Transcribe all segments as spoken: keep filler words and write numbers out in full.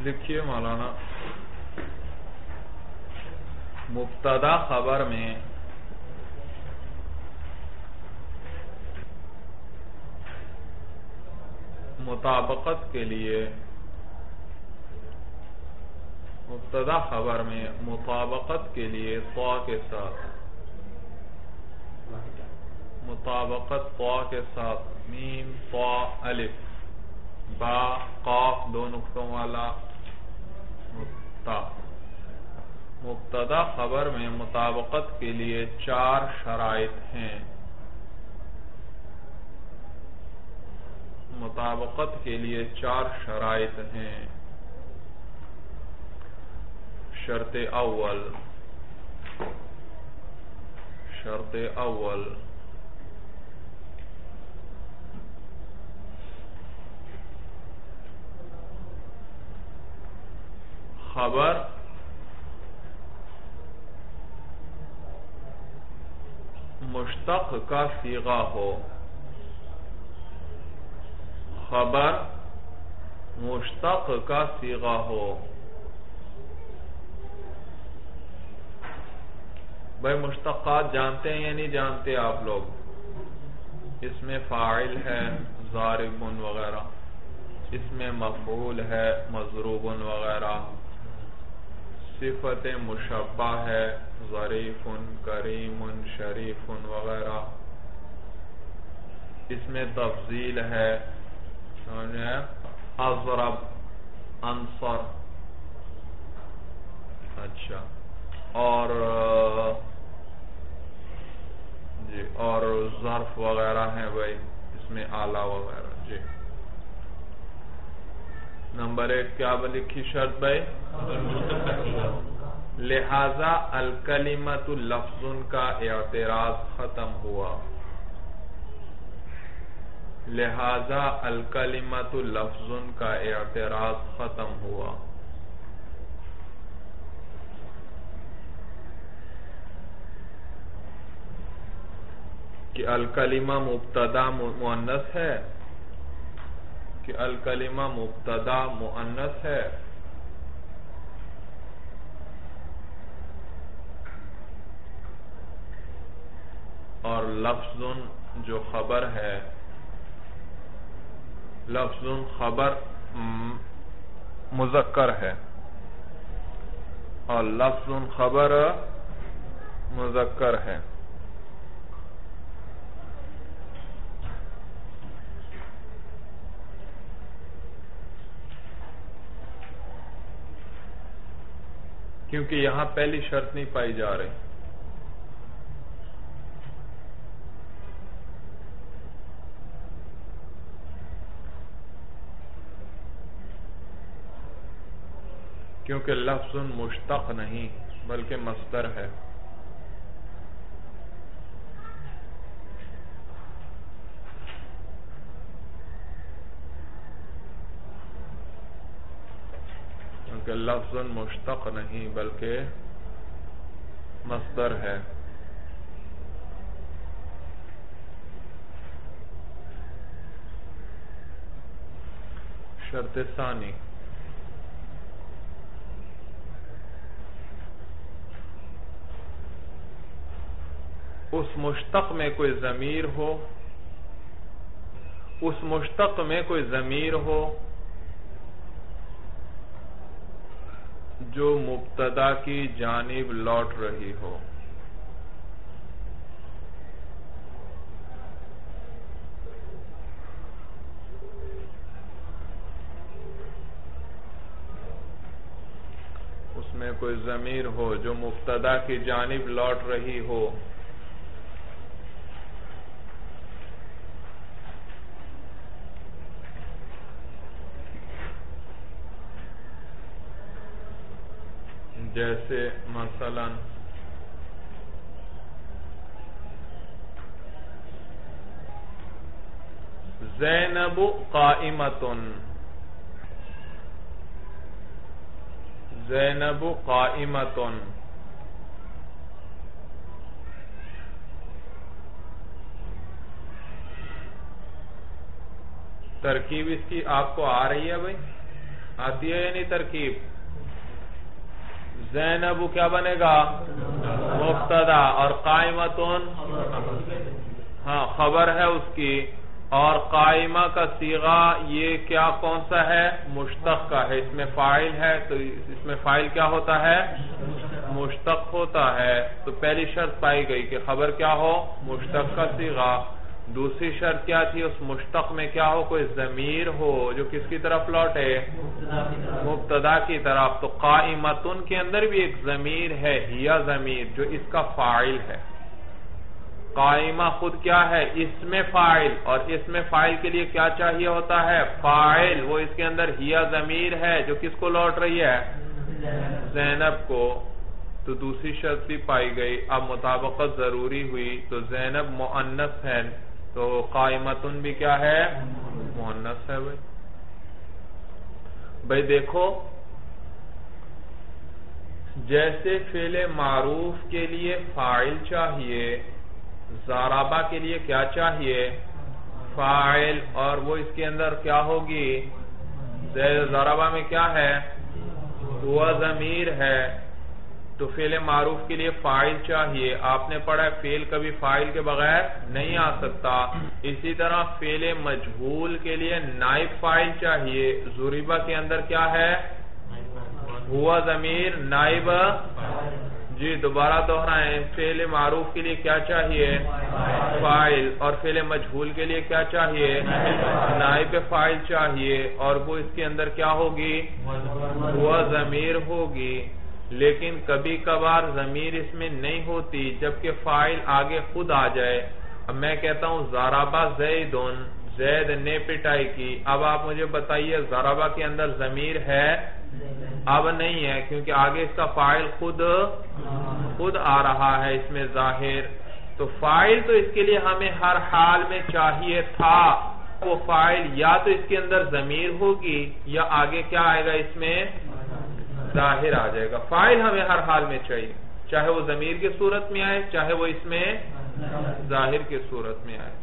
لکھیے مولانا مبتدا خبر میں مطابقت کے لیے مبتدا خبر میں مطابقت کے لیے طا کے ساتھ مطابقت طا کے ساتھ میم طا الف با قاف دو نقطوں والا تا مبتدا خبر میں مطابقت کے لیے چار شرائط ہیں مطابقت کے لیے چار شرائط ہیں شرط اول شرط اول خبر مشتق کا صیغہ ہو خبر مشتق کا صیغہ ہو بھائی مشتقات جانتے ہیں یا نہیں جانتے آپ لوگ؟ اس میں فاعل ہے ضارب وغیرہ، اس میں مفعول ہے مضروب وغیرہ، صفت مشبہ ہے ظریف کریم شریف وغیرہ، اس میں تفضیل ہے اضرب انصر، اچھا، اور جی اور ظرف وغیرہ ہیں بھائی اس میں اعلیٰ وغیرہ۔ جی نمبر ایک کیا لکھی شرط بھائی؟ لہذا الکلمۃ لفظ کا اعتراض ختم ہوا، لہذا الکلمۃ لفظ کا اعتراض ختم ہوا۔ کہ الکلمہ مبتدا مؤنث ہے کہ الکلمہ مبتدا مؤنث ہے اور لفظ جو خبر ہے لفظ خبر مذکر ہے اور لفظ خبر مذکر ہے۔ کیونکہ یہاں پہلی شرط نہیں پائی جا رہی، کیونکہ لفظ مشتق نہیں بلکہ مصدر ہے۔ کیونکہ لفظ مشتق نہیں بلکہ مصدر ہے۔ شرط ثانی اس مشتق میں کوئی ضمیر ہو اس مشتق میں کوئی ضمیر ہو جو مبتدا کی جانب لوٹ رہی ہو۔ اس میں کوئی ضمیر ہو جو مبتدا کی جانب لوٹ رہی ہو، جیسے مثلا زینب قائمۃ زینب قائمۃ ترکیب اس کی آپ کو آ رہی ہے بھائی؟ آتی ہے یعنی ترکیب. زینب کیا بنے گا؟ مبتدا. اور قائمتن ہاں خبر ہے اس کی. اور قائمہ کا صیغہ یہ کیا کون سا ہے؟ مشتق کا ہے. اس میں فاعل ہے تو اس میں فاعل کیا ہوتا ہے؟ مشتق ہوتا ہے. تو پہلی شرط پائی گئی کہ خبر کیا ہو؟ مشتق کا صیغہ. دوسری شرط کیا تھی؟ اس مشتق میں کیا ہو؟ کوئی ضمیر ہو جو کس کی طرف لوٹے؟ مبتدا کی طرف. تو قائمتن کے اندر بھی ایک ضمیر ہے ہیا ضمیر جو اس کا فاعل ہے. قائمہ خود کیا ہے؟ اسم فاعل. اور اسم فاعل کے لیے کیا چاہیے ہوتا ہے؟ فاعل. وہ اس کے اندر ہیا ضمیر ہے جو کس کو لوٹ رہی ہے؟ زینب کو. تو دوسری شرط بھی پائی گئی. اب مطابقت ضروری ہوئی. تو زینب مؤنث ہے تو قائمتن بھی کیا ہے؟ مؤنث ہے. بھائی بھائی دیکھو جیسے فعل معروف کے لیے فاعل چاہیے، ضربہ کے لیے کیا چاہیے؟ فاعل. اور وہ اس کے اندر کیا ہوگی؟ ضربہ میں کیا ہے؟ ہوا ضمیر ہے. تو فعل معروف کے لیے فاعل چاہیے. آپ نے پڑھا ہے فعل کبھی فاعل کے بغیر نہیں آ سکتا. اسی طرح فعل مجہول کے لیے نائب فاعل چاہیے. ضربہ کے اندر کیا ہے؟ ہوا ضمیر نائب. جی دوبارہ دوہرائیں. فعل معروف کے لیے کیا چاہیے؟ فاعل. اور فعل مجہول کے لیے کیا چاہیے؟ نائب فاعل چاہیے. اور وہ اس کے اندر کیا ہوگی؟ ہوا ضمیر ہوگی. لیکن کبھی کبھار ضمیر اس میں نہیں ہوتی جبکہ فاعل آگے خود آ جائے. اب میں کہتا ہوں ضربہ زیدن، زید نے پٹائی کی. اب آپ مجھے بتائیے ضربہ کے اندر ضمیر ہے؟ اب نہیں ہے کیونکہ آگے اس کا فاعل خود خود آ رہا ہے اس میں ظاہر. تو فاعل تو اس کے لیے ہمیں ہر حال میں چاہیے تھا. وہ فاعل یا تو اس کے اندر ضمیر ہوگی یا آگے کیا آئے گا اس میں؟ ظاہر آ جائے گا. فاعل ہمیں ہر حال میں چاہیے چاہے وہ ضمیر کی صورت میں آئے چاہے وہ اس میں ظاہر کی صورت میں آئے.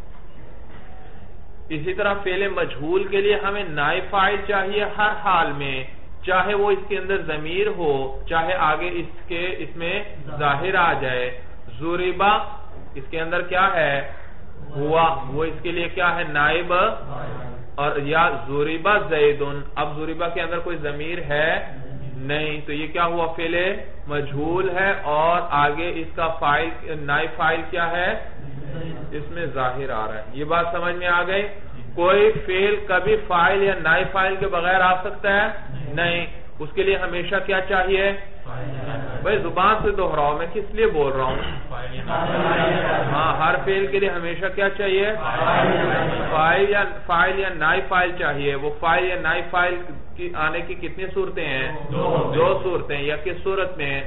اسی طرح فعل مجہول کے لیے ہمیں نائب فاعل چاہیے ہر حال میں چاہے وہ اس کے اندر ضمیر ہو چاہے آگے اس کے اس میں ظاہر آ جائے. ضربہ اس کے اندر کیا ہے؟ ہوا. وہ اس کے لیے کیا ہے؟ نائب. اور یا ضربہ زیدن. اب ضربہ کے اندر کوئی ضمیر ہے نہیں تو یہ کیا ہوا؟ فعل مجہول ہے اور آگے اس کا فاعل نائب فاعل کیا ہے؟ اس میں ظاہر آ رہا ہے. یہ بات سمجھ میں آ گئی؟ کوئی فعل کبھی فاعل یا نائب فاعل کے بغیر آ سکتا ہے؟ نہیں. اس کے لیے ہمیشہ کیا چاہیے؟ بھائی زبان سے دہراؤ، میں کس لیے بول رہا ہوں؟ ہاں ہر فعل کے لیے ہمیشہ کیا چاہیے؟ فاعل یا فاعل یا نائب فاعل چاہیے. وہ فاعل یا نائب فاعل کی آنے کی کتنی صورتیں ہیں؟ دو صورتیں. یا کس صورت میں؟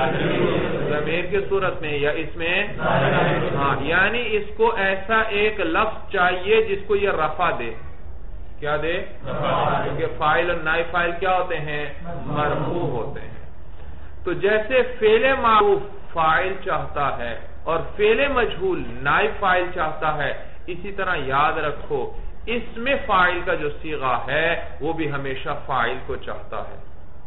ضمیر کی صورت میں یا اس میں؟ ہاں یعنی اس کو ایسا ایک لفظ چاہیے جس کو یہ رفع دے. کیا دے؟ کیونکہ فاعل اور نائب فاعل کیا ہوتے ہیں؟ مرفوع ہوتے ہیں. تو جیسے فعل معروف فاعل چاہتا ہے اور فعل مجہول نائب فاعل چاہتا ہے، اسی طرح یاد رکھو اس میں فاعل کا جو صیغہ ہے وہ بھی ہمیشہ فاعل کو چاہتا ہے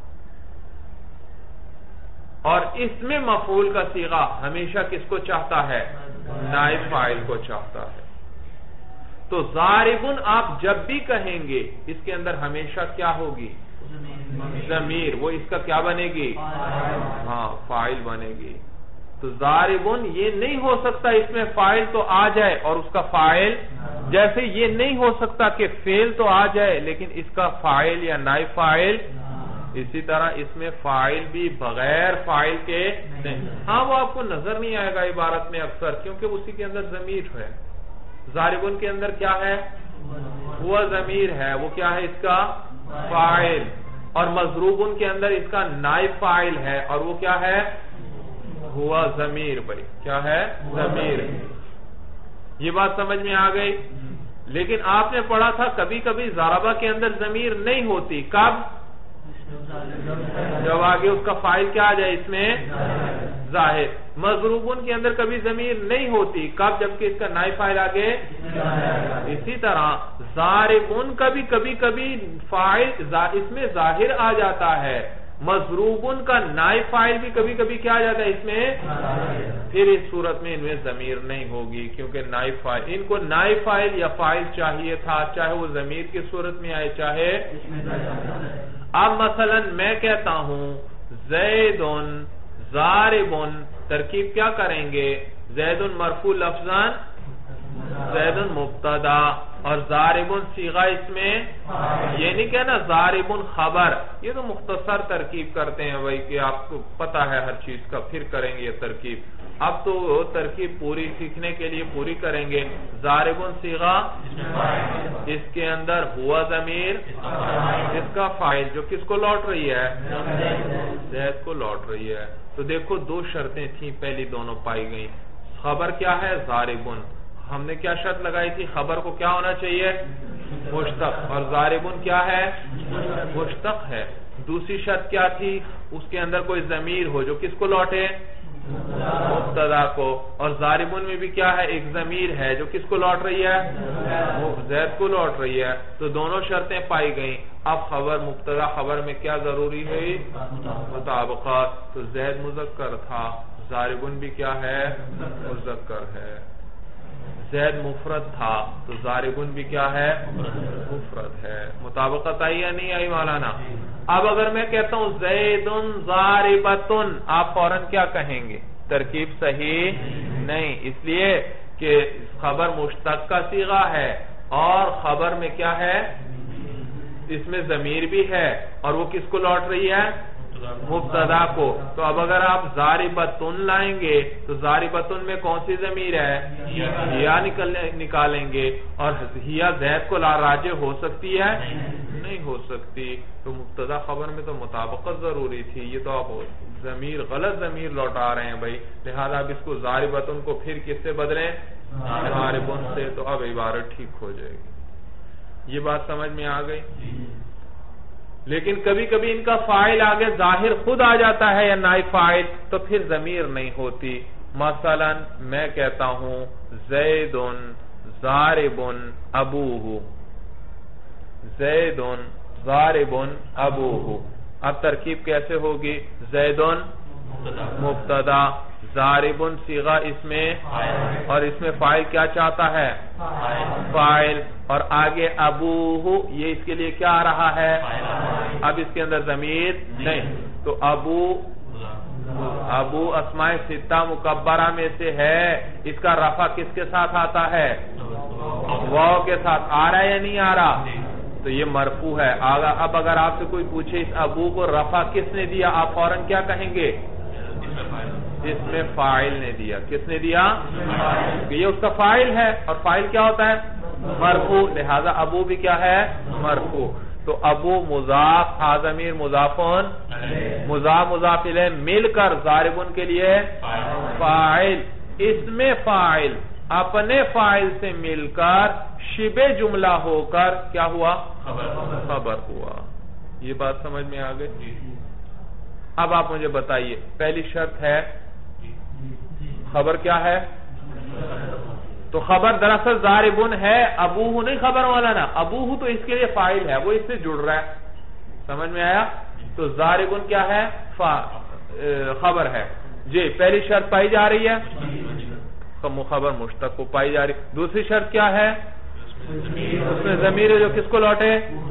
اور اس میں مفعول کا صیغہ ہمیشہ کس کو چاہتا ہے؟ نائب فاعل کو چاہتا ہے. تو ضاربن آپ جب بھی کہیں گے اس کے اندر ہمیشہ کیا ہوگی؟ ضمیر. وہ اس کا کیا بنے گی؟ ہاں فاعل بنے گی. تو ضاربن یہ نہیں ہو سکتا اس میں فاعل تو آ جائے اور اس کا فاعل، جیسے یہ نہیں ہو سکتا کہ فعل تو آ جائے لیکن اس کا فاعل یا نائب فاعل. اسی طرح اس میں فاعل بھی بغیر فاعل کے نہیں. ہاں وہ آپ کو نظر نہیں آئے گا عبارت میں اکثر کیونکہ اسی کے اندر ضمیر ہے. ضاربن کے اندر کیا ہے؟ وہ ضمیر ہے. وہ کیا ہے؟ اس کا فاعل. اور مضروبن کے اندر اس کا نائب فاعل ہے اور وہ کیا ہے؟ ہوا ضمیر. بھائی کیا ہے؟ ضمیر. یہ بات سمجھ میں آ گئی؟ لیکن آپ نے پڑھا تھا کبھی کبھی ضربہ کے اندر ضمیر نہیں ہوتی. کب؟ جب آگے اس کا فاعل کیا آ جائے اس میں؟ ظاہر. مضروبن کے اندر کبھی ضمیر نہیں ہوتی. کب؟ جبکہ اس کا نائب فاعل آگے. اسی طرح ضاربن کبھی کبھی کبھی فاعل اس میں ظاہر آ جاتا ہے. مضروبن کا نائب فاعل بھی کبھی کبھی کیا آ جاتا ہے اس میں. پھر اس صورت میں ان میں ضمیر نہیں ہوگی کیونکہ نائب فاعل, ان کو نائب فاعل یا فاعل چاہیے تھا, چاہے وہ ضمیر کی صورت میں آئے چاہے. اب مثلا میں کہتا ہوں زیدن ضاربن, ترکیب کیا کریں گے؟ زیدن مرفوع لفظاً, زیدن مبتدا, اور ضاربن صیغہ اس میں. یہ نہیں کہنا ضاربن خبر, یہ تو مختصر ترکیب کرتے ہیں بھائی کہ آپ کو پتہ ہے ہر چیز کا, پھر کریں گے یہ ترکیب. اب تو ترکیب پوری سیکھنے کے لیے پوری کریں گے. ضاربن صیغہ, اس کے اندر ہوا ضمیر, اس کا فاعل جو کس کو لوٹ رہی ہے؟ زید کو لوٹ رہی ہے. تو دیکھو دو شرطیں تھیں, پہلی دونوں پائی گئیں. خبر کیا ہے؟ ضاربن. ہم نے کیا شرط لگائی تھی؟ خبر کو کیا ہونا چاہیے؟ مشتق. اور ضاربن کیا ہے؟ مشتق ہے. دوسری شرط کیا تھی؟ اس کے اندر کوئی ضمیر ہو جو کس کو لوٹے؟ مبتدا کو. اور ضاربن میں بھی کیا ہے؟ ایک ضمیر ہے جو کس کو لوٹ رہی ہے؟ زید کو لوٹ رہی ہے. تو دونوں شرطیں پائی گئیں. اب خبر مبتدا خبر میں کیا ضروری ہے؟ مطابقت. تو زید مذکر تھا, ضاربن بھی کیا ہے؟ مذکر ہے. زید مفرد تھا تو ضاربن بھی کیا ہے؟ مفرد ہے. مطابقت آئی یا نہیں آئی مولانا؟ اب اگر میں کہتا ہوں زیدن ضاربتن, آپ فوراً کیا کہیں گے؟ ترکیب صحیح نہیں, اس لیے کہ خبر مشتق کا صیغہ ہے اور خبر میں کیا ہے؟ اس میں ضمیر بھی ہے اور وہ کس کو لوٹ رہی ہے؟ مبتدا کو. تو اب اگر آپ ضاربتن لائیں گے تو ضاربتن میں کون سی ضمیر ہے؟ ہیا نکالیں گے. اور ہیا زید کو راجع ہو سکتی ہے؟ نہیں ہو سکتی. تو مبتدا خبر میں تو مطابقت ضروری تھی. یہ تو آپ ضمیر غلط ضمیر لوٹا رہے ہیں بھائی, لہذا اب اس کو ضاربتن کو پھر کس سے بدلیں؟ ضاربن سے. تو اب عبارت ٹھیک ہو جائے گی. یہ بات سمجھ میں آ گئی؟ لیکن کبھی کبھی ان کا فاعل آگے ظاہر خود آ جاتا ہے یا نائب فاعل, تو پھر ضمیر نہیں ہوتی. مثلا میں کہتا ہوں زیدن ضاربن ابوہ, زیدن ضاربن ابوہ. اب ترکیب کیسے ہوگی؟ زیدن مبتدا, ضاربن صیغہ اس میں, اور اس میں فاعل کیا چاہتا ہے؟ فاعل. اور آگے ابوہ, یہ اس کے لیے کیا آ رہا ہے؟ اب اس کے اندر ضمیر نہیں. تو ابو, ابو اسماء ستہ مکبرہ میں سے ہے, اس کا رفع کس کے ساتھ آتا ہے؟ واو کے ساتھ. آ رہا ہے یا نہیں آ رہا؟ تو یہ مرفوع ہے. آگا اب اگر آپ سے کوئی پوچھے اس ابو کو رفع کس نے دیا, آپ فوراً کیا کہیں گے؟ اس میں فاعل نے دیا. کس نے دیا؟ یہ اس کا فاعل ہے, اور فاعل کیا ہوتا ہے؟ مرفوع. لہذا ابو بھی کیا ہے؟ مرفوع. تو ابو مضاف, ضمیر مضافن, مضاف مضاف الیہ مل کر ضاربن کے لیے فاعل. اس میں فاعل اپنے فاعل سے مل کر شبہ جملہ ہو کر کیا ہوا؟ خبر ہوا. یہ بات سمجھ میں آ گئی؟ اب آپ مجھے بتائیے, پہلی شرط ہے خبر کیا ہے؟ تو خبر دراصل ضاربن ہے, ابوہ نہیں خبر والا نا. ابوہ تو اس کے لیے فاعل ہے, وہ اس سے جڑ رہا ہے. سمجھ میں آیا؟ تو ضاربن کیا ہے؟ خبر ہے. جی پہلی شرط پائی جا رہی ہے, خبر مشتق کو پائی جا رہی. دوسری شرط کیا ہے؟ اس میں ضمیر ہے جو کس کو لوٹے؟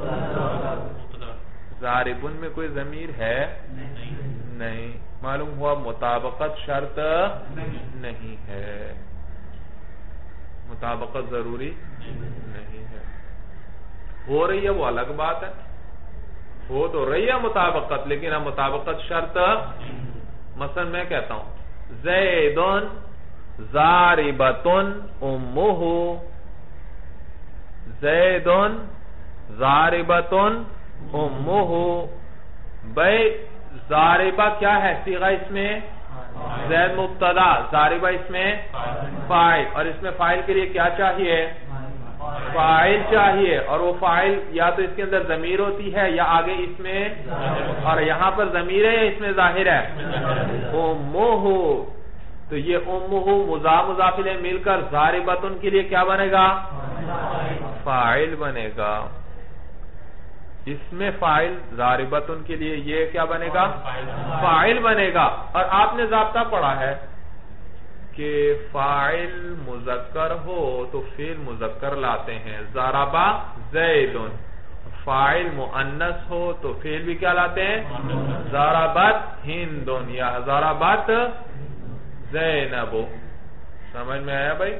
ضاربن میں کوئی ضمیر ہے نہیں. معلوم ہوا مطابقت شرط نہیں ہے, مطابقت ضروری نہیں ہے. ہو رہی ہے وہ الگ بات ہے, ہو تو رہی ہے مطابقت, لیکن اب مطابقت شرط. مثلا میں کہتا ہوں زیدن ضاربتن امہ, زیدن ضاربتن امہ. بھائی ضاربہ کیا ہے؟ صیغہ اس میں زید مبتدا, ضاربہ اس میں فاعل, اور اس میں فاعل کے لیے کیا چاہیے؟ فاعل چاہیے، اور وہ فاعل یا تو اس کے اندر ضمیر ہوتی ہے یا آگے اس میں، اور یہاں پر ضمیر ہے یا اس میں ظاہر ہے امہ، تو یہ امہ مضاف مضاف الیہ مل کر ضاربۃ کے لیے کیا بنے گا؟ فاعل بنے گا۔ اس میں فاعل ضاربۃ کے لیے یہ کیا بنے گا؟ فاعل بنے گا۔ اور آپ نے ضابطہ پڑھا ہے کہ فاعل مذکر ہو تو فعل مذکر لاتے ہیں، ضربا زید، فاعل مؤنث ہو تو فعل بھی کیا لاتے ہیں؟ ضربت ہند یا ضربت زینب۔ سمجھ میں آیا بھائی؟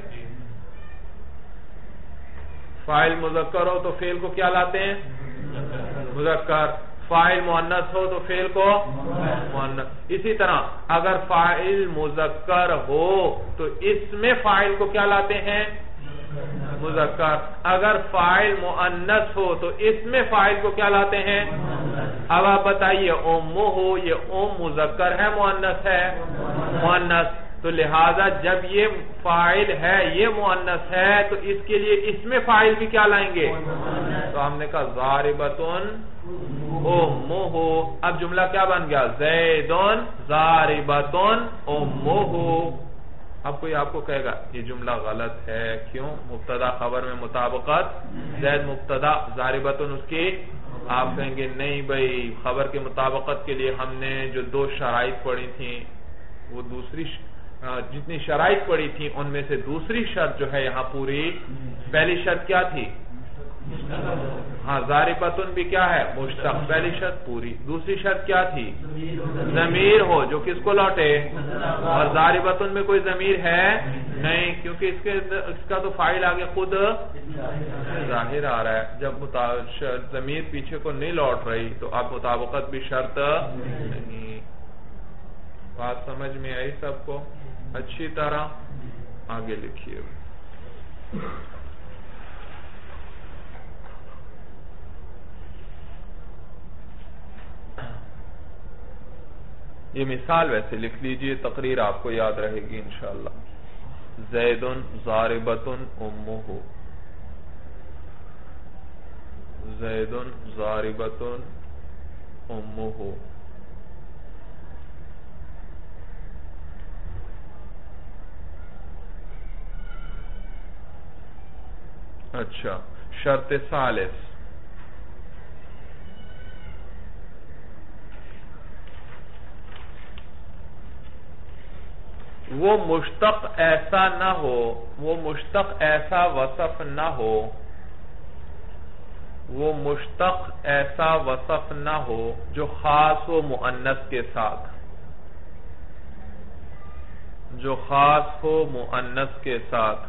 فاعل مذکر ہو تو فعل کو کیا لاتے ہیں؟ مذکر، فاعل مؤنث ہو تو فعل کو مؤنث۔ اسی طرح اگر فاعل مذکر ہو تو اس میں فاعل کو کیا لاتے ہیں؟ مذکر، اگر فاعل مؤنث ہو تو اس میں فاعل کو کیا لاتے ہیں؟ اب آپ بتائیے امہ ہو، یہ ام مذکر ہے مؤنث ہے؟ مؤنث، تو لہذا جب یہ فاعل ہے یہ مؤنث ہے تو اس کے لیے اس میں فاعل بھی کیا لائیں گے؟ تو ہم نے کہا ضاربۃ امہ۔ اب جملہ کیا بن گیا؟ زید ضاربۃ امہ۔ اب کوئی آپ کو کہے گا یہ جملہ غلط ہے، کیوں؟ مبتدا خبر میں مطابقت، زید مبتدا ضاربۃ اس کی، آپ کہیں گے نہیں بھائی، خبر کے مطابقت کے لیے ہم نے جو دو شرائط پڑھی تھیں وہ دوسری جتنی شرائط پڑھی تھی ان میں سے دوسری شرط جو ہے یہاں پوری۔ پہلی شرط کیا تھی؟ ہاں ضاربۃ بھی کیا ہے؟ مشتق، پہلی شرط پوری۔ دوسری شرط کیا تھی؟ ضمیر ہو جو کس کو لوٹے، اور ضاربۃ میں کوئی ضمیر ہے نہیں، کیونکہ اس کے اس کا تو فاعل آگے خود ظاہر آ رہا ہے۔ جب ضمیر پیچھے کو نہیں لوٹ رہی تو اب مطابقت بھی شرط نہیں۔ بات سمجھ میں آئی سب کو؟ اچھی طرح آگے لکھیے۔ یہ مثال ویسے لکھ لیجئے، تقریر آپ کو یاد رہے گی انشاءاللہ۔ زید ضاربۃ امہ، زید ضاربۃ امہ۔ اچھا، شرط ثالث، وہ مشتق ایسا نہ ہو، وہ مشتق ایسا وصف نہ ہو، وہ مشتق ایسا وصف نہ ہو جو خاص ہو مؤنث کے ساتھ، جو خاص ہو مؤنث کے ساتھ۔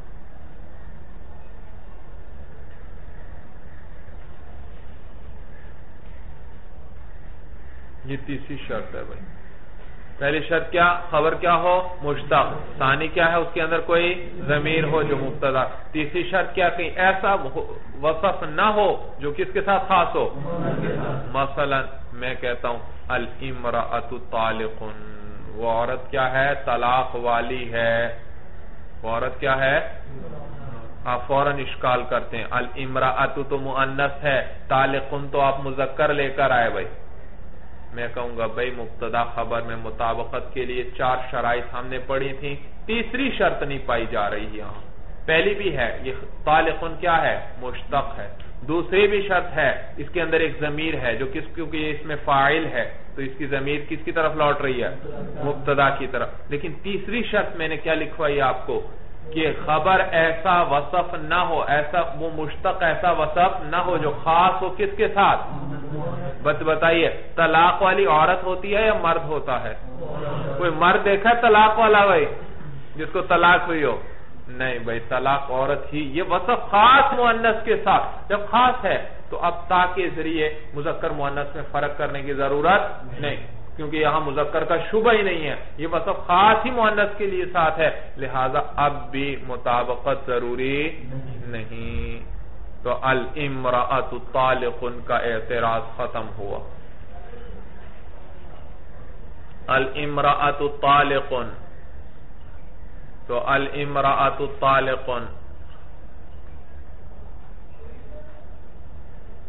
یہ تیسری شرط ہے بھائی۔ پہلی شرط کیا؟ خبر کیا ہو؟ مشتق۔ ثانی کیا ہے؟ اس کے اندر کوئی ضمیر ہو جو مبتدا۔ تیسری شرط کیا؟ کہیں ایسا وصف نہ ہو جو کس کے ساتھ خاص ہو؟ مثلا میں کہتا ہوں الامرأۃ طالق، وہ عورت کیا ہے؟ طلاق والی ہے۔ وہ عورت کیا ہے؟ آپ فوراً اشکال کرتے ہیں، الامرأۃ تو مؤنث ہے، طالق تو آپ مذکر لے کر آئے بھائی۔ میں کہوں گا بھائی مبتدا خبر میں مطابقت کے لیے چار شرائط ہم نے پڑھی تھی، تیسری شرط نہیں پائی جا رہی یہاں۔ پہلی بھی ہے، یہ طالق کیا ہے؟ مشتق ہے۔ دوسری بھی شرط ہے، اس کے اندر ایک ضمیر ہے جو کس، کیونکہ اس میں فاعل ہے تو اس کی ضمیر کس کی طرف لوٹ رہی ہے؟ مبتدا کی طرف۔ لیکن تیسری شرط میں نے کیا لکھوائی آپ کو کہ خبر ایسا وصف نہ ہو، ایسا وہ مشتق ایسا وصف نہ ہو جو خاص ہو کس کے ساتھ؟ بس بتائیے، طلاق والی عورت ہوتی ہے یا مرد ہوتا ہے؟ کوئی مرد دیکھا ہے طلاق والا بھائی جس کو طلاق ہوئی ہو؟ نہیں بھائی، طلاق عورت ہی۔ یہ وصف خاص مؤنث کے ساتھ، جب خاص ہے تو اب تا کے ذریعے مذکر مؤنث میں فرق کرنے کی ضرورت نہیں، کیونکہ یہاں مذکر کا شبہ ہی نہیں ہے، یہ وصف خاص ہی مؤنث کے لیے ساتھ ہے، لہذا اب بھی مطابقت ضروری نہیں۔ تو الامرأۃ طالق کا اعتراض ختم ہوا۔ الامرأۃ طالق، تو الامرأۃ طالق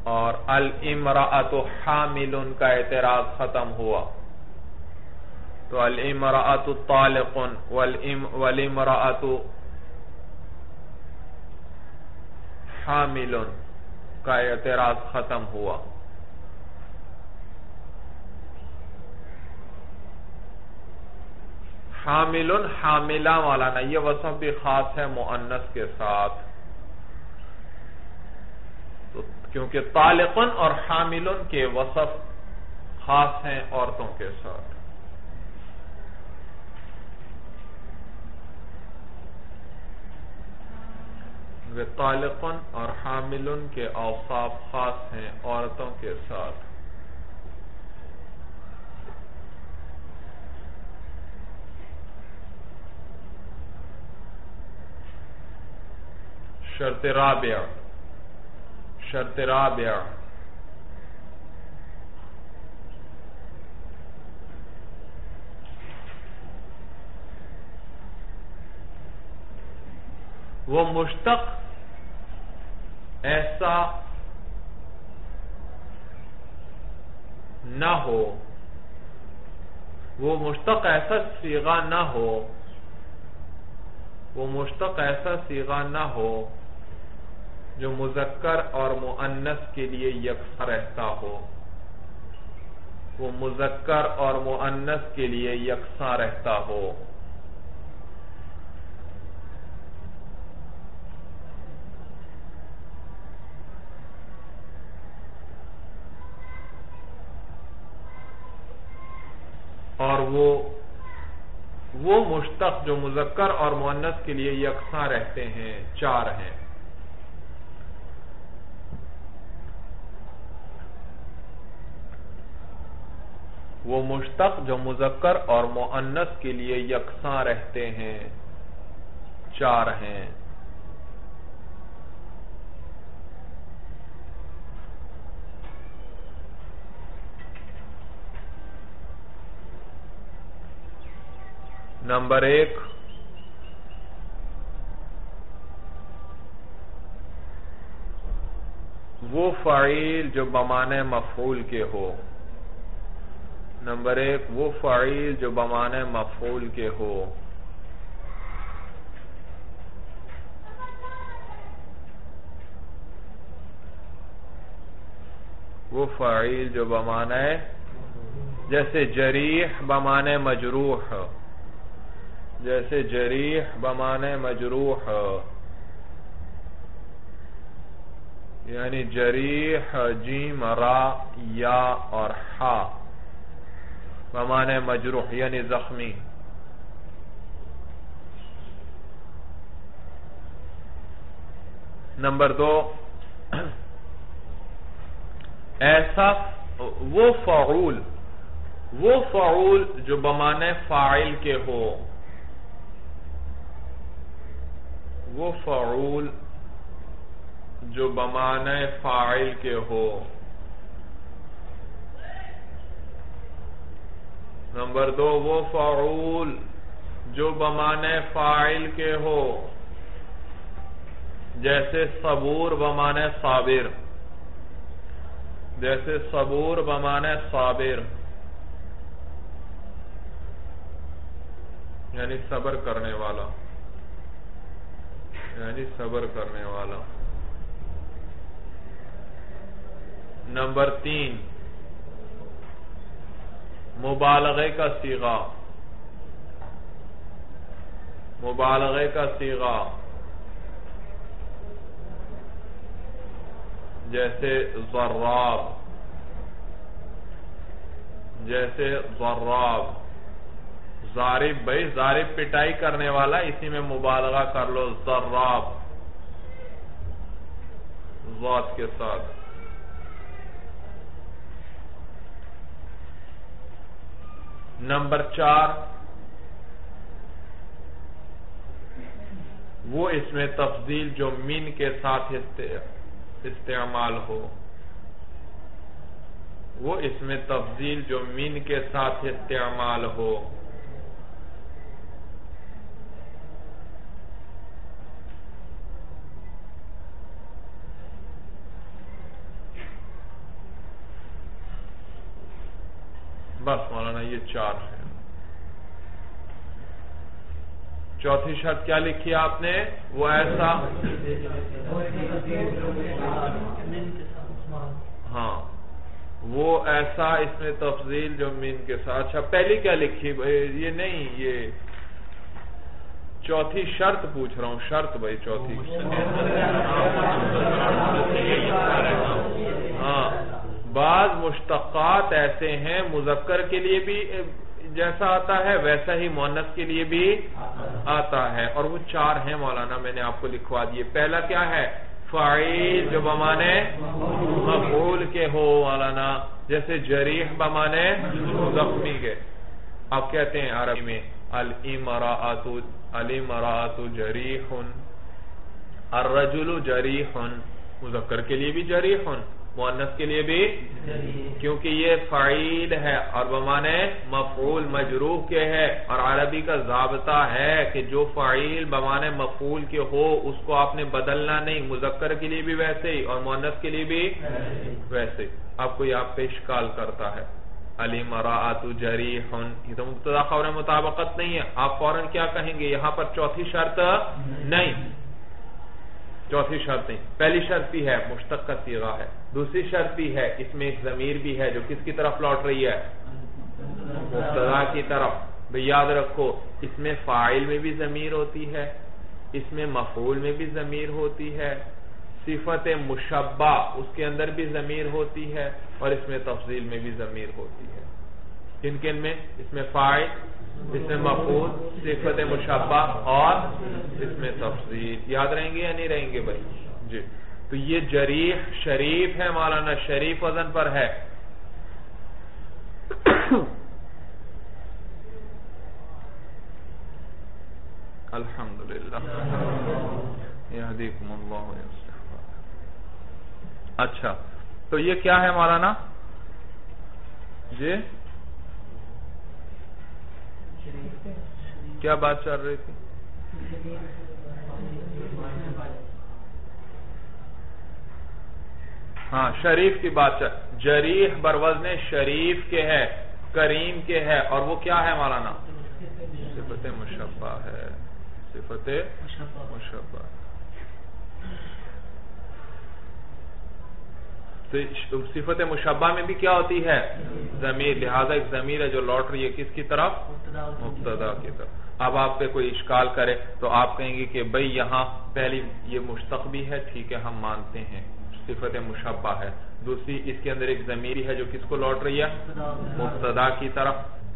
اور الامرأۃ حامل کا اعتراض ختم ہوا، تو الامرأۃ طالق والامرأۃ حامل کا اعتراض ختم ہوا۔ حامل حاملہ والا نا، یہ وصف بھی خاص ہے مؤنث کے ساتھ، تو کیونکہ طالق اور حامل کے وصف خاص ہیں عورتوں کے ساتھ۔ طالق اور حامل کے اوصاف خاص ہیں عورتوں کے ساتھ۔ شرط رابع، شرط رابع وہ مشتق ایسا نہ ہو، وہ مشتق ایسا صیغہ نہ ہو، وہ مشتق ایسا صیغہ نہ ہو جو مذکر اور مؤنث کے لیے یکساں رہتا ہو، وہ مذکر اور مؤنث کے لیے یکساں رہتا ہو۔ اور وہ وہ مشتق جو مذکر اور مؤنث کے لیے یکساں رہتے ہیں چار ہیں۔ وہ مشتق جو مذکر اور مؤنث کے لیے یکساں رہتے ہیں چار ہیں۔ نمبر ایک، وہ فعیل جو بمعنی مفعول کے ہو، نمبر ایک وہ فعیل جو بمعنی مفعول کے ہو، وہ فعیل جو بمعنی، جیسے جریح بمعنی مجروح، جیسے جریح بمعنی مجروح، یعنی جریح جیم را یا اور حا بمعنی مجروح یعنی زخمی۔ نمبر دو، ایسا وہ فعول وہ فعول جو بمعنی فاعل کے ہو، وہ فعول جو بمعنی فاعل کے ہو۔ نمبر دو، وہ فعول جو بمعنی فاعل کے ہو، جیسے صبور بمعنی صابر، جیسے صبور بمعنی صابر یعنی صبر کرنے والا، یعنی صبر کرنے والا۔ نمبر تین، مبالغے کا صیغہ، مبالغے کا صیغہ جیسے ضراب، جیسے ضراب، ضارب بھائی ضارب پٹائی کرنے والا، اسی میں مبالغہ کر لو، ضراب ضاد کے ساتھ۔ نمبر چار، وہ اس میں تفضیل جو من کے ساتھ استعمال ہو، وہ اس میں تفضیل جو من کے ساتھ استعمال ہو۔ بس مولانا یہ چار ہیں. چوتھی شرط کیا لکھی آپ نے؟ وہ ایسا ہاں وہ ایسا اس میں تفضیل جو من کے ساتھ. اچھا پہلی کیا لکھی؟ یہ نہیں، یہ چوتھی شرط پوچھ رہا ہوں. شرط بھائی چوتھی. ہاں بعض مشتقات ایسے ہیں مذکر کے لیے بھی جیسا آتا ہے ویسا ہی مؤنث کے لیے بھی آتا ہے، اور وہ چار ہیں مولانا، میں نے آپ کو لکھوا دیے. پہلا کیا ہے؟ فاعل جو بمانے مفعول کے ہو مولانا، جیسے جریح بمانے زخمی کے. آپ کہتے ہیں عربی میں الامرأۃ الامرأۃ جریح، الرجل جریح، مذکر کے لیے بھی جریح، مؤنث کے لیے بھی، کیونکہ یہ فاعل ہے اور بمانے مفعول مجروح کے ہے، اور عربی کا ضابطہ ہے کہ جو فاعل بمانے مفعول کے ہو اس کو آپ نے بدلنا نہیں، مذکر کے لیے بھی ویسے ہی اور مؤنث کے لیے بھی ویسے. آپ کو یہاں پہ اشکال کرتا ہے الامرأۃ جریح، یہ تو مبتدا خبر مطابقت نہیں ہے. آپ فوراً کیا کہیں گے؟ یہاں پر چوتھی شرط نہیں، چوتھی شرط نہیں. پہلی شرط بھی ہے مشتق کا صیغہ ہے، دوسری شرط بھی ہے اس میں ایک ضمیر بھی ہے جو کس کی طرف لوٹ رہی ہے؟ مبتدا کی طرف. بھئی یاد رکھو اس میں فاعل میں بھی ضمیر ہوتی ہے، اس میں مفعول میں بھی ضمیر ہوتی ہے، صفت مشبہ اس کے اندر بھی ضمیر ہوتی ہے، اور اس میں تفضیل میں بھی ضمیر ہوتی ہے. کن کن میں؟ اس میں فاعل، اس میں مفعول، صفت مشبہ اور اس میں تفضیل. یاد رہیں گے یا نہیں رہیں گے بھائی؟ جی. تو یہ جریح شریف ہے مولانا، شریف وزن پر ہے. الحمدللہ یہدیکم اللہ ویصلح بالکم. اچھا تو یہ کیا ہے مولانا؟ جی کیا بات چل رہی تھی؟ ہاں شریف کی بات چل. جریح بروزن شریف کے ہے، کریم کے ہے، اور وہ کیا ہے مولانا؟ صفت مشبہ ہے، صفت مشبہ. تو صفت مشبہ میں بھی کیا ہوتی ہے؟ ضمیر. لہذا ایک ضمیر ہے جو لوٹ رہی ہے کس کی طرف؟ مبتدا کی طرف. اب آپ پہ کوئی اشکال کرے تو آپ کہیں گے کہ بھئی یہاں پہلی یہ مشتق بھی ہے، ٹھیک ہے ہم مانتے ہیں صفت مشبہ ہے، دوسری اس کے اندر ایک ضمیری ہے جو کس کو لوٹ رہی ہے؟ مبتدا کی طرف.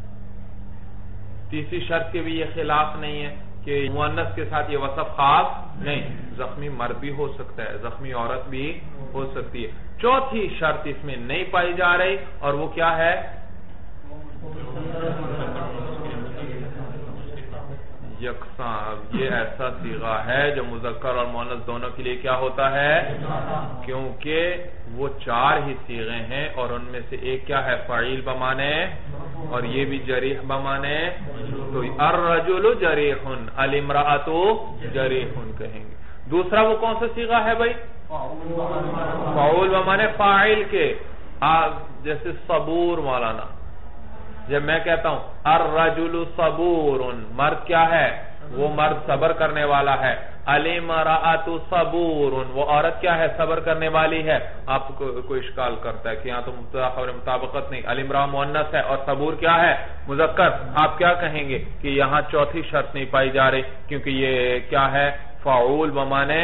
تیسری شرط کے بھی یہ خلاف نہیں ہے کہ مؤنث کے ساتھ یہ وصف خاص نہیں، زخمی مرد بھی ہو سکتا ہے، زخمی عورت بھی ہو سکتی ہے. چوتھی شرط اس میں نہیں پائی جا رہی، اور وہ کیا ہے؟ یکساں. یہ ایسا صیغہ ہے جو مذکر اور مؤنث دونوں کے لیے کیا ہوتا ہے؟ کیونکہ وہ چار ہی صیغے ہیں، اور ان میں سے ایک کیا ہے؟ فاعل بمانے، اور یہ بھی جریح بمانے. تو الرجل جریح، الامرأۃ جریح کہیں گے. دوسرا وہ کون سا صیغہ ہے بھائی؟ فاعل بمانے فاعل کے. جیسے صبور مولانا، جب میں کہتا ہوں الرجل صبور، مرد کیا ہے؟ وہ مرد صبر کرنے والا ہے. الامرأۃ صبور، وہ عورت کیا ہے؟ صبر کرنے والی ہے. آپ کو کوئی اشکال کرتا ہے کہ یہاں تو مبتدا خبر مطابقت نہیں، الامرأۃ مؤنث ہے اور صبور کیا ہے؟ مذکر. آپ کیا کہیں گے کہ یہاں چوتھی شرط نہیں پائی جا رہی، کیونکہ یہ کیا ہے؟ فاعل بمانے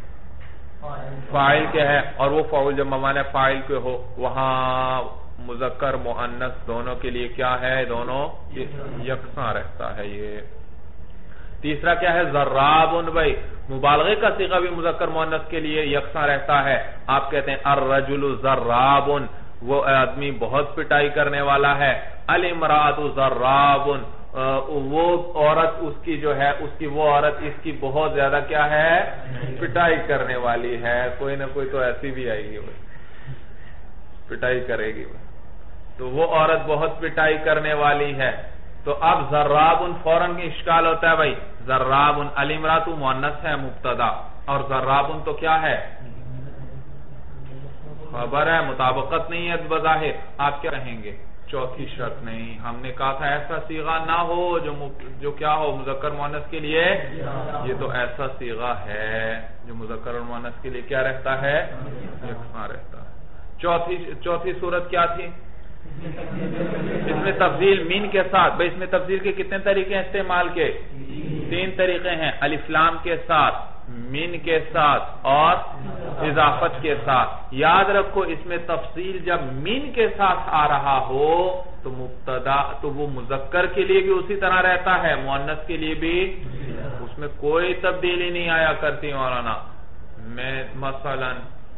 فاعل کے ہے، اور وہ فاعل جب بمانے فاعل کے ہو وہاں مذکر مؤنث دونوں کے لیے کیا ہے؟ دونوں یکساں رہتا ہے. یہ تیسرا کیا ہے؟ ضراب. بھائی مبالغے کا صیغہ بھی مذکر مؤنث کے لیے یکساں رہتا ہے. آپ کہتے ہیں الرجل ضراب، وہ آدمی بہت پٹائی کرنے والا ہے. الامرأۃ ضراب، وہ عورت اس کی جو ہے اس کی وہ عورت اس کی بہت زیادہ کیا ہے؟ پٹائی کرنے والی ہے. کوئی نہ کوئی تو ایسی بھی آئے گی، پٹائی کرے گی. تو وہ عورت بہت پٹائی کرنے والی ہے. تو اب ضراب فوراً کی اشکال ہوتا ہے بھائی. ضراب الامرأۃ مؤنث ہے مبتدا، اور ضراب تو کیا ہے؟ خبر ہے، مطابقت نہیں ہے بظاہر. آپ کیا کہیں گے؟ چوتھی شرط نہیں. ہم نے کہا تھا ایسا صیغہ نہ ہو جو جو کیا ہو مذکر مؤنث کے لیے. یہ تو ایسا صیغہ ہے جو مذکر اور مؤنث کے لیے کیا رہتا ہے, یکساں رہتا ہے. چوتھی چوتھی صورت کیا تھی؟ اس میں تفضیل مین کے ساتھ. بھئی اس میں تفضیل کے کتنے طریقے ہیں استعمال کے؟ تین طریقے ہیں. الف لام کے ساتھ, مین کے ساتھ اور اضافت کے ساتھ. یاد رکھو اس میں تفصیل جب مین کے ساتھ آ رہا ہو تو مبتدا تو وہ مذکر کے لیے بھی اسی طرح رہتا ہے, مؤنث کے لیے بھی. اس میں کوئی تبدیلی نہیں آیا کرتی مولانا. میں مثلا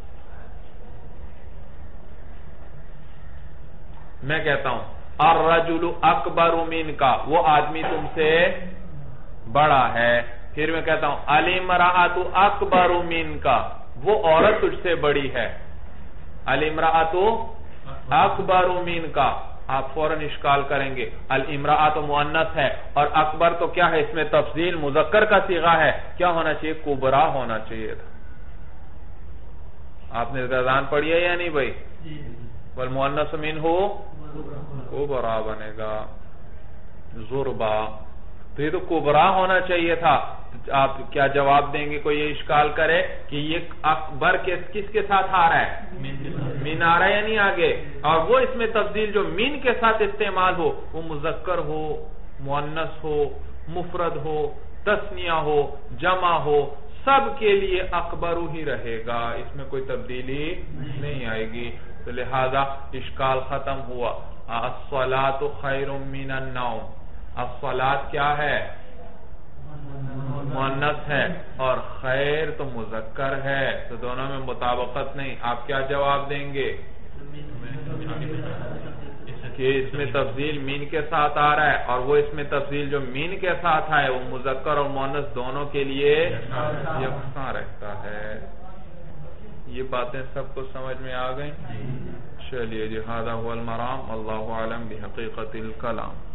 میں کہتا ہوں الرجل اکبر من کا, وہ آدمی تم سے بڑا ہے. پھر میں کہتا ہوں الامرأۃ اکبر من کا, وہ عورت تجھ سے بڑی ہے. الامرأۃ اکبر من کا, آپ فوراً اشکال کریں گے الامرأۃ مؤنث ہے اور اکبر تو کیا ہے, اس میں تفضیل مذکر کا صیغہ ہے. کیا ہونا چاہیے؟ کبرا ہونا چاہیے تھا. آپ نے گردان پڑھی ہے یا نہیں بھائی؟ والمؤنث منہ کبرا بنے گا, ضربا. تو یہ تو کبرا ہونا چاہیے تھا. آپ کیا جواب دیں گے کوئی یہ اشکال کرے کہ یہ اکبر کس کے ساتھ آ رہا ہے؟ مین آ رہا ہے یا نہیں آگے؟ اور وہ اس میں تفضیل جو مین کے ساتھ استعمال ہو وہ مذکر ہو, مؤنث ہو, مفرد ہو, تثنیہ ہو, جمع ہو, سب کے لیے اکبر ہی رہے گا. اس میں کوئی تبدیلی نہیں آئے گی. تو لہذا اشکال ختم ہوا. الصلاۃ خیر من النوم. الصلاۃ کیا ہے؟ مؤنث ہے اور خیر تو مذکر ہے, تو دونوں میں مطابقت نہیں. آپ کیا جواب دیں گے کہ اس میں تفضیل مین کے ساتھ آ رہا ہے اور وہ اس میں تفضیل جو مین کے ساتھ آئے وہ مذکر اور مؤنث دونوں کے لیے یکساں رہتا ہے. یہ باتیں سب کو سمجھ میں آ گئیں؟ چلیے جی, ھذا ھو المرام, واللہ اعلم بحقیقت الکلام.